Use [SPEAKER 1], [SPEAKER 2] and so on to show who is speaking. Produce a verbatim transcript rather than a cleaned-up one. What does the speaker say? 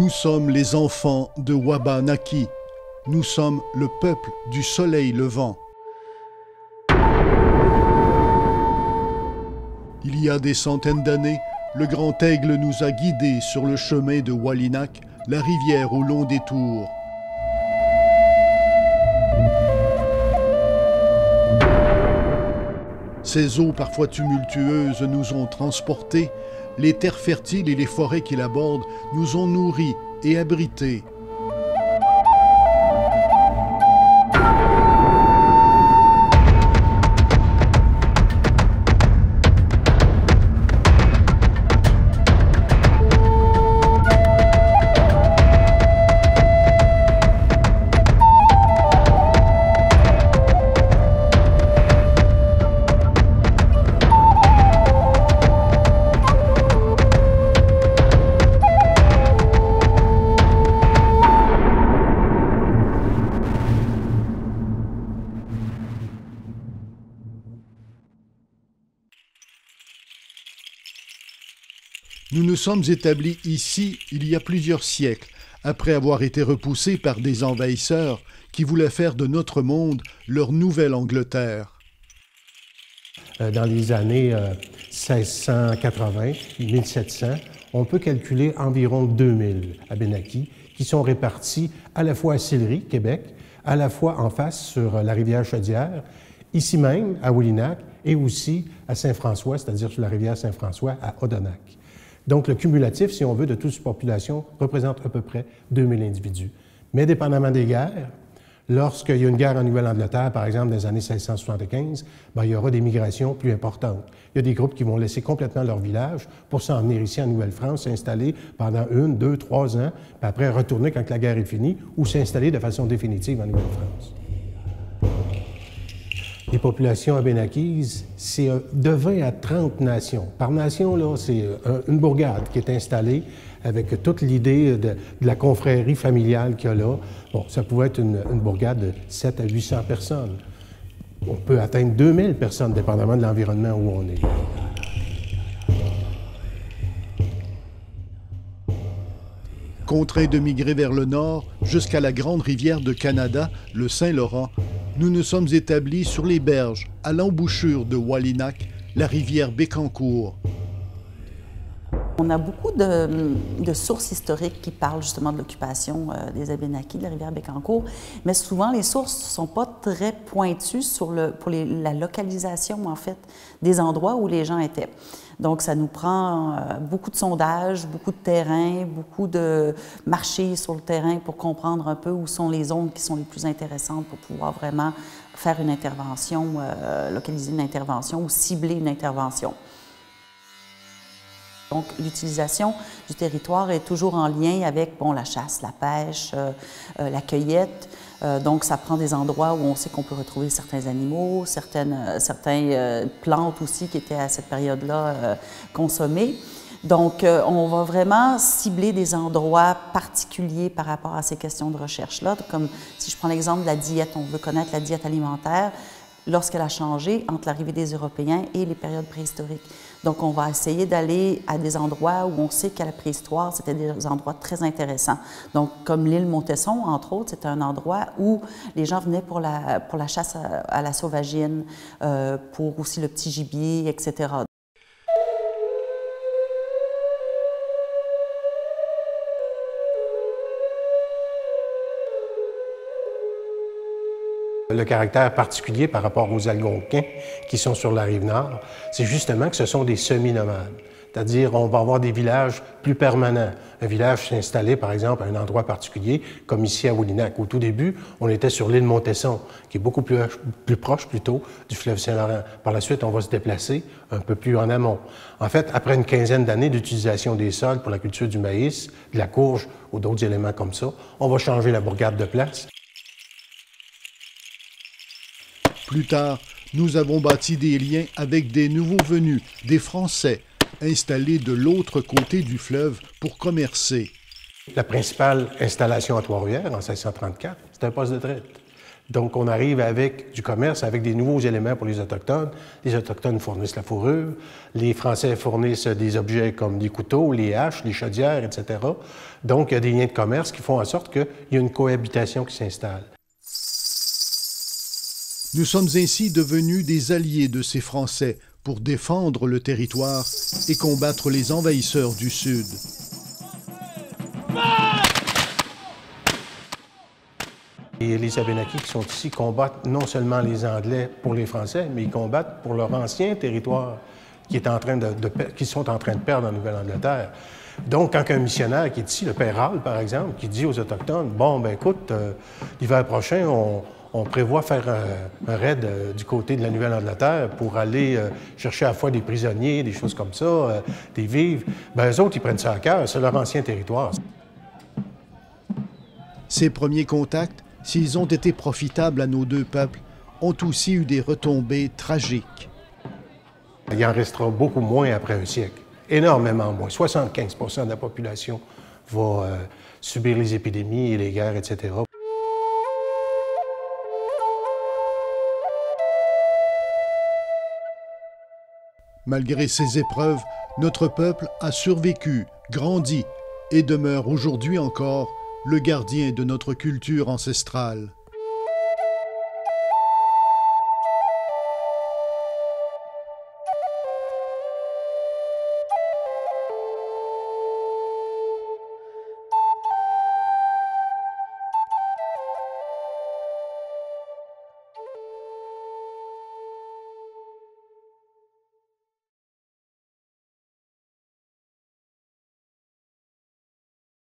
[SPEAKER 1] Nous sommes les enfants de Wabanaki. Nous sommes le peuple du soleil levant. Il y a des centaines d'années, le grand aigle nous a guidés sur le chemin de Walinak, la rivière au long des tours. Ces eaux parfois tumultueuses nous ont transportés, les terres fertiles et les forêts qui l'abordent nous ont nourris et abrités. Nous nous sommes établis ici il y a plusieurs siècles, après avoir été repoussés par des envahisseurs qui voulaient faire de notre monde leur nouvelle Angleterre.
[SPEAKER 2] Dans les années euh, seize cent quatre-vingts, mille sept cents, on peut calculer environ deux mille Abénaquis qui sont répartis à la fois à Sillery, Québec, à la fois en face sur la rivière Chaudière, ici même à Walinak, et aussi à Saint-François, c'est-à-dire sur la rivière Saint-François à Odonak. Donc, le cumulatif, si on veut, de toute cette population représente à peu près deux mille individus. Mais dépendamment des guerres, lorsqu'il y a une guerre en Nouvelle-Angleterre, par exemple, dans les années seize cent soixante-quinze, bien, il y aura des migrations plus importantes. Il y a des groupes qui vont laisser complètement leur village pour s'en venir ici en Nouvelle-France, s'installer pendant une, deux, trois ans, puis après retourner quand la guerre est finie, ou s'installer de façon définitive en Nouvelle-France. Les populations abénaquises, c'est de vingt à trente nations. Par nation, là, c'est une bourgade qui est installée avec toute l'idée de, de la confrérie familiale qu'il y a là. Bon, ça pouvait être une, une bourgade de sept à huit cents personnes. On peut atteindre deux mille personnes, dépendamment de l'environnement où on est.
[SPEAKER 1] Contraints de migrer vers le nord, jusqu'à la grande rivière de Canada, le Saint-Laurent, nous nous sommes établis sur les berges, à l'embouchure de Walinak, la rivière Bécancour.
[SPEAKER 3] On a beaucoup de, de sources historiques qui parlent justement de l'occupation euh, des Abénaquis de la rivière Bécancour, mais souvent les sources ne sont pas très pointues sur le, pour les, la localisation, en fait, des endroits où les gens étaient. Donc, ça nous prend euh, beaucoup de sondages, beaucoup de terrain, beaucoup de marchés sur le terrain pour comprendre un peu où sont les zones qui sont les plus intéressantes pour pouvoir vraiment faire une intervention, euh, localiser une intervention ou cibler une intervention. Donc, l'utilisation du territoire est toujours en lien avec bon, la chasse, la pêche, euh, euh, la cueillette. Euh, donc, ça prend des endroits où on sait qu'on peut retrouver certains animaux, certaines, euh, certaines euh, plantes aussi qui étaient à cette période-là euh, consommées. Donc, euh, on va vraiment cibler des endroits particuliers par rapport à ces questions de recherche-là. Comme si je prends l'exemple de la diète, on veut connaître la diète alimentaire lorsqu'elle a changé entre l'arrivée des Européens et les périodes préhistoriques. Donc, on va essayer d'aller à des endroits où on sait qu'à la préhistoire, c'était des endroits très intéressants. Donc, comme l'île Montesson, entre autres, c'est un endroit où les gens venaient pour la, pour la chasse à, à la sauvagine, euh, pour aussi le petit gibier, et cetera.
[SPEAKER 2] Le caractère particulier par rapport aux Algonquins qui sont sur la rive nord, c'est justement que ce sont des semi-nomades. C'est-à-dire, on va avoir des villages plus permanents. Un village s'est installé, par exemple, à un endroit particulier, comme ici à Walinak. Au tout début, on était sur l'île Montesson, qui est beaucoup plus, plus proche, plutôt, du fleuve Saint-Laurent. Par la suite, on va se déplacer un peu plus en amont. En fait, après une quinzaine d'années d'utilisation des sols pour la culture du maïs, de la courge ou d'autres éléments comme ça, on va changer la bourgade de place.
[SPEAKER 1] Plus tard, nous avons bâti des liens avec des nouveaux venus, des Français, installés de l'autre côté du fleuve pour commercer.
[SPEAKER 2] La principale installation à Trois-Rivières, en seize cent trente-quatre, c'était un poste de traite. Donc, on arrive avec du commerce, avec des nouveaux éléments pour les Autochtones. Les Autochtones fournissent la fourrure. Les Français fournissent des objets comme des couteaux, les haches, les chaudières, et cetera. Donc, il y a des liens de commerce qui font en sorte qu'il y a une cohabitation qui s'installe.
[SPEAKER 1] Nous sommes ainsi devenus des alliés de ces Français pour défendre le territoire et combattre les envahisseurs du Sud.
[SPEAKER 2] Et les Abénaquis qui sont ici combattent non seulement les Anglais pour les Français, mais ils combattent pour leur ancien territoire qui, est en train de, de, qui sont en train de perdre en Nouvelle-Angleterre. Donc, quand un missionnaire qui est ici, le père Hall, par exemple, qui dit aux Autochtones, « Bon, ben écoute, euh, l'hiver prochain, on, on prévoit faire un, un raid euh, du côté de la Nouvelle-Angleterre pour aller euh, chercher à la fois des prisonniers, des choses comme ça, euh, des vivres. » Ben eux autres, ils prennent ça à cœur, c'est leur ancien territoire.
[SPEAKER 1] Ces premiers contacts, s'ils ont été profitables à nos deux peuples, ont aussi eu des retombées tragiques.
[SPEAKER 2] Il en restera beaucoup moins après un siècle, énormément moins. soixante-quinze pour cent de la population va euh, subir les épidémies et les guerres, et cetera.
[SPEAKER 1] Malgré ces épreuves, notre peuple a survécu, grandi et demeure aujourd'hui encore le gardien de notre culture ancestrale.